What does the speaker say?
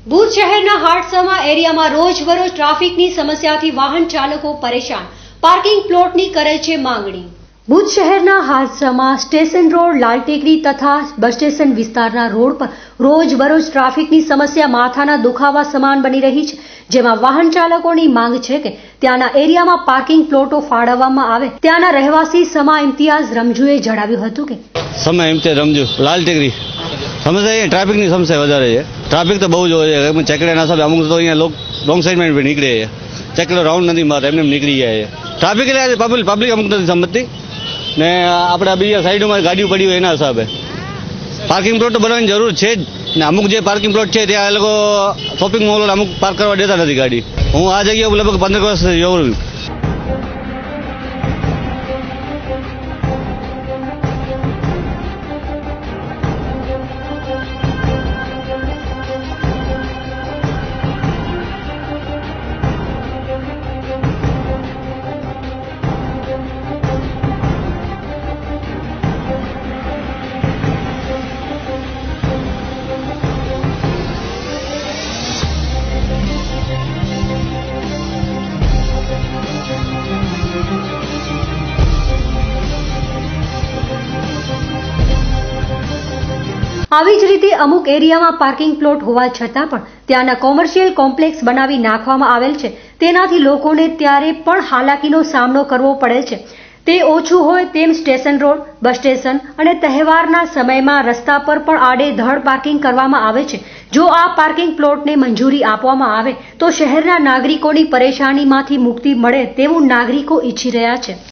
ભુજ શહેરના હાટસમા એરિયામાં રોજબરોજ ટ્રાફિકની સમસ્યાથી વાહન ચાલકો પરેશાન, પાર્કિંગ પ્લોટની કરે છે માંગણી। ભુજ શહેરના હાટસમા સ્ટેશન રોડ, લાલટેકરી તથા બસ સ્ટેશન વિસ્તારના રોડ પર રોજબરોજ ટ્રાફિકની સમસ્યા માથાના દુખાવા સમાન બની રહી છે, જેમાં વાહન ચાલકોની માંગ છે કે ત્યાંના એરિયામાં પાર્કિંગ પ્લોટો ફાળવવામાં આવે। ત્યાંના રહેવાસી સમા ઇમ્તિયાઝ રમજુએ જણાવ્યું હતું કે સમા ઇમ્તિયાઝ રમજુ લાલટેકરી સમસ્યા ટ્રાફિકની સમસ્યા વધારે છે। ટ્રાફિક તો બહુ જ હોય છે, ચેકડાના સાહેબ અમુક તો અહીંયા લોક રોંગ સાઈડમાં નીકળે છે, ચેકડો રાઉન્ડ નથી મારતા, એમને નીકળી જાય છે। ટ્રાફિક એટલે પબ્લિક અમુક નથી સમજતી ને આપણે બીજા સાઈડોમાં ગાડીઓ પડી હોય એના હિસાબે પાર્કિંગ પ્લોટ તો બનાવવાની જરૂર છે જ ને। અમુક જે પાર્કિંગ પ્લોટ છે ત્યાં એ લોકો શોપિંગ મોલ અમુક પાર્ક કરવા દેતા નથી ગાડી। હું આ જગ્યાએ લગભગ 15 વર્ષથી જોઉં છું। આવી જ રીતે અમુક એરિયામાં પાર્કિંગ પ્લોટ હોવા છતાં પણ ત્યાંના કોમર્શિયલ કોમ્પ્લેક્સ બનાવી નાખવામાં આવેલ છે, તેનાથી લોકોને ત્યારે પણ હાલાકીનો સામનો કરવો પડે છે। તે ઓછું હોય તેમ સ્ટેશન રોડ, બસ સ્ટેશન અને તહેવારના સમયમાં રસ્તા પર પણ આડેધડ પાર્કિંગ કરવામાં આવે છે। જો આ પાર્કિંગ પ્લોટને મંજૂરી આપવામાં આવે તો શહેરના નાગરિકોની પરેશાનીમાંથી મુક્તિ મળે તેવું નાગરિકો ઈચ્છી રહ્યા છે।